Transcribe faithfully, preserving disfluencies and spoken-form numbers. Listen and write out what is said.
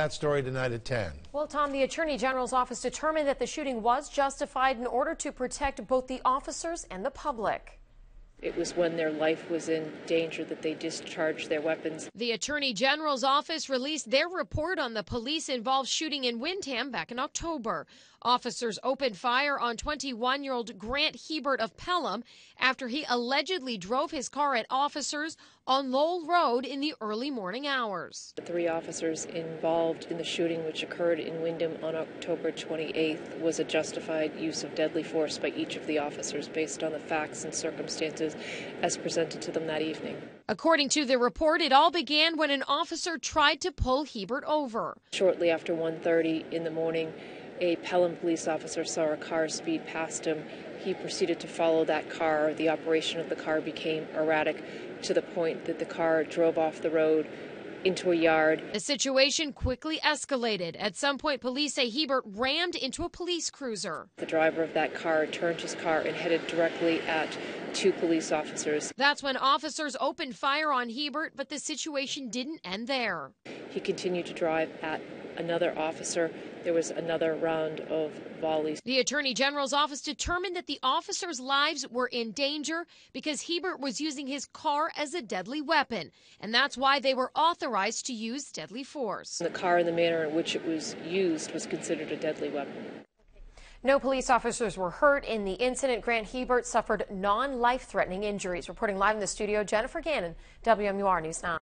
That story tonight at ten. Well, Tom, the Attorney General's office determined that the shooting was justified in order to protect both the officers and the public. It was when their life was in danger that they discharged their weapons. The Attorney General's office released their report on the police-involved shooting in Windham back in October. Officers opened fire on twenty-one-year-old Grant Hebert of Pelham after he allegedly drove his car at officers on Lowell Road in the early morning hours. The three officers involved in the shooting, which occurred in Windham on October twenty-eighth, was a justified use of deadly force by each of the officers based on the facts and circumstances as presented to them that evening. According to the report, it all began when an officer tried to pull Hebert over. Shortly after one thirty in the morning, a Pelham police officer saw a car speed past him. He proceeded to follow that car. The operation of the car became erratic to the point that the car drove off the road into a yard. The situation quickly escalated. At some point, police say Hebert rammed into a police cruiser. The driver of that car turned his car and headed directly at two police officers. That's when officers opened fire on Hebert, but the situation didn't end there. He continued to drive at another officer. There was another round of volleys. The Attorney General's office determined that the officers' lives were in danger because Hebert was using his car as a deadly weapon, and that's why they were authorized to use deadly force. The car and the manner in which it was used was considered a deadly weapon. No police officers were hurt in the incident. Grant Hebert suffered non-life-threatening injuries. Reporting live in the studio, Jennifer Gannon, W M U R News nine.